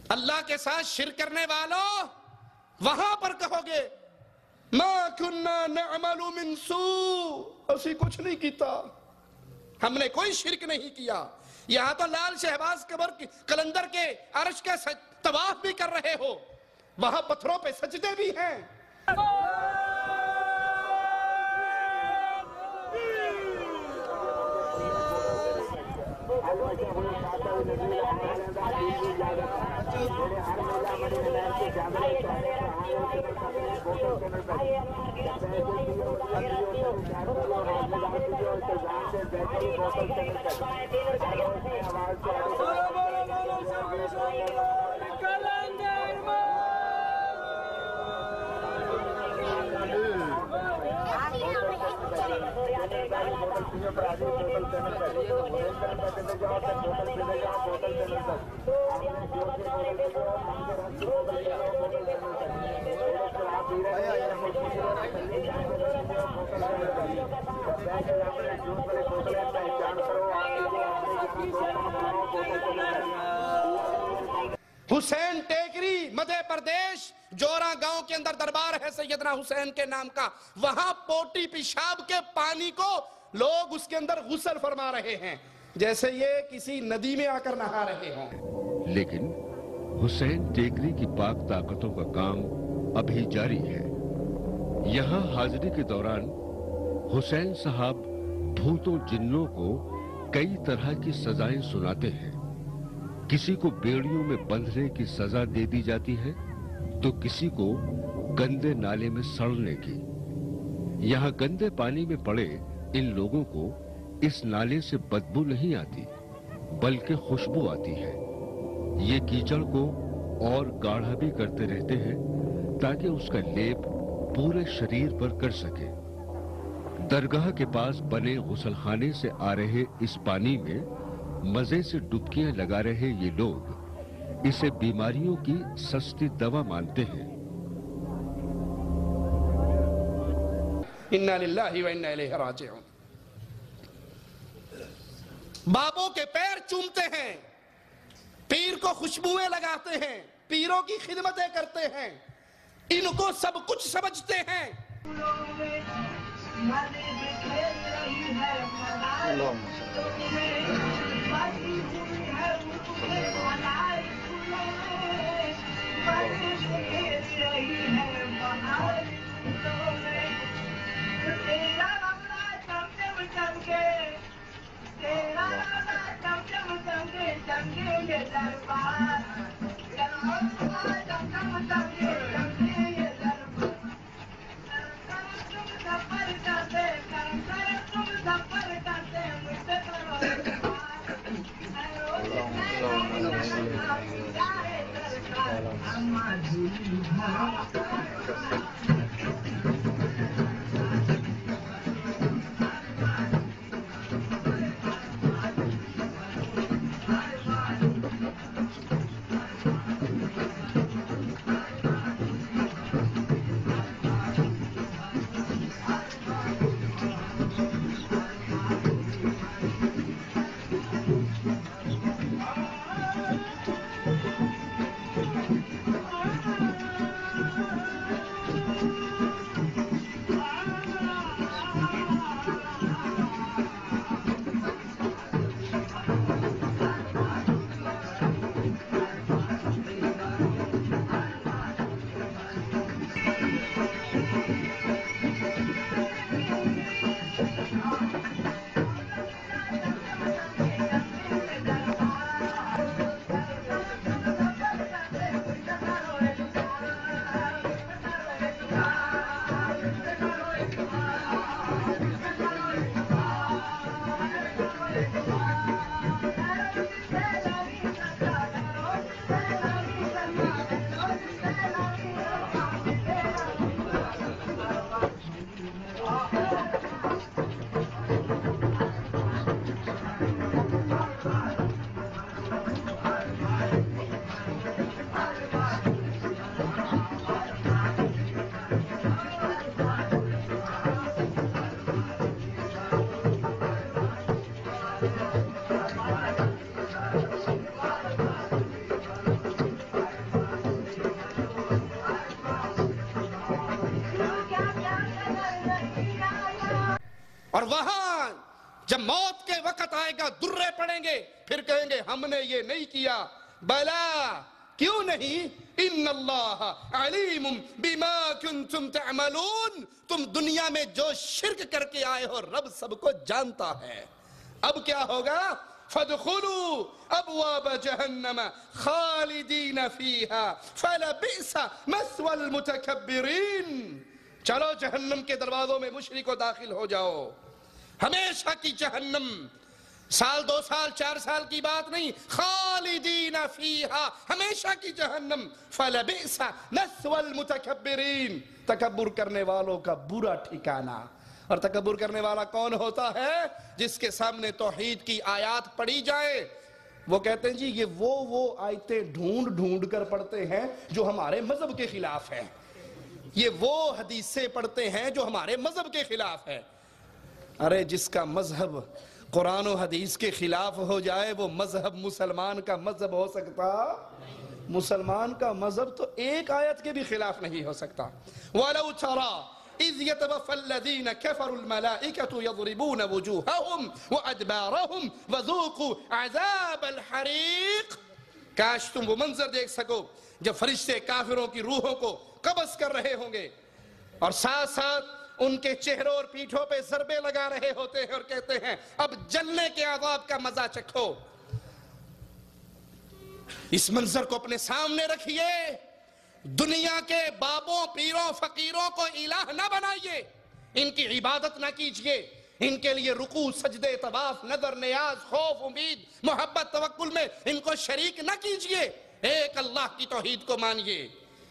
अल्लाह के साथ शिर्क करने वालों, वहां पर कहोगे मा कुन्ना नअमलु मिन सू, असी कुछ नहीं किया, हमने कोई शिर्क नहीं किया। यहां तो लाल शहबाज कलंदर के अर्श के तवाफ भी कर रहे हो, वहां पत्थरों पे सजदे भी हैं। हुसैन टेकरी, मध्य प्रदेश, जोरा गांव के अंदर दरबार है सैयदना हुसैन के नाम का। वहां पोटी पेशाब के पानी को लोग उसके अंदर गुस्ल फरमा रहे हैं, जैसे ये किसी नदी में आकर नहा रहे हों। लेकिन हुसैन टेकरी की पाक ताकतों का काम अभी जारी है। यहाँ हाजिरी के दौरान हुसैन साहब भूतों जिन्नों को कई तरह की सजाएं सुनाते हैं। किसी को बेड़ियों में बंधने की सजा दे दी जाती है, तो किसी को गंदे नाले में सड़ने की। यहाँ गंदे पानी में पड़े इन लोगों को इस नाले से बदबू नहीं आती, बल्कि खुशबू आती है। ये कीचड़ को और गाढ़ा भी करते रहते हैं ताकि उसका लेप पूरे शरीर पर कर सके। दरगाह के पास बने गुसलखाने से आ रहे इस पानी में मजे से डुबकियां लगा रहे ये लोग इसे बीमारियों की सस्ती दवा मानते हैं। इन्ना लिल्लाहि व इन्ना इलैहि राजिऊन। बाबों के पैर चूमते हैं, पीर को खुशबुएं लगाते हैं, पीरों की खिदमतें करते हैं, इनको सब कुछ समझते हैं। हमने ये नहीं किया। बला, क्यों नहीं, इन्नल्लाह अलीमुम बिमा कुंतुम तअमलून, तुम दुनिया में जो शिर्क करके आए हो रब सबको जानता है। अब क्या होगा, फदखुलू अबवाब जहन्नम खालिदीन फीहा फलबिसा मस्वल मुतकब्बिरीन, चलो जहन्नम के दरवाजों में मुशरिको दाखिल हो जाओ, हमेशा की जहन्नम, साल 2 साल 4 साल की बात नहीं, खालिदीन फीहा, हमेशा की जहन्नम, फलबिसा मस्वल मुतकब्बिरीन, तकब्बुर करने वालों का बुरा ठिकाना। और तकब्बुर करने वाला कौन होता है, जिसके सामने तौहीद की आयत पढ़ी जाए, वो कहते हैं जी ये वो आयतें ढूंढ ढूंढ कर पढ़ते हैं जो हमारे मजहब के खिलाफ है, ये वो हदीसें पढ़ते हैं जो हमारे मजहब के खिलाफ है। अरे जिसका मजहब कुरान और हदीस के खिलाफ हो जाए वो मजहब मुसलमान का मजहब हो सकता? मुसलमान का मजहब तो एक आयत के भी खिलाफ नहीं हो सकता। वलौ तरा इज़ यतवफ़ल्लज़ीन कफ़रुल मलाइकतु यज़रिबून वजूहहुम व अदबारहुम वज़ूक़ू अज़ाबल हरीक़, काश तुम वो मंजर देख सको जब फरिश्ते काफिरों की रूहों को कब्ज़ कर रहे होंगे और साथ साथ उनके चेहरों और पीठों पे ज़रबे लगा रहे होते हैं और कहते हैं अब जलने के अज़ाब का मजा चखो। इस मंजर को अपने सामने रखिए, दुनिया के बाबों पीरों फकीरों को इलाह ना बनाइए, इनकी इबादत ना कीजिए, इनके लिए रुकू सजदे तवाफ नजर नियाज खौफ उम्मीद मोहब्बत तवक्कुल में इनको शरीक ना कीजिए, एक अल्लाह की तौहीद को मानिए।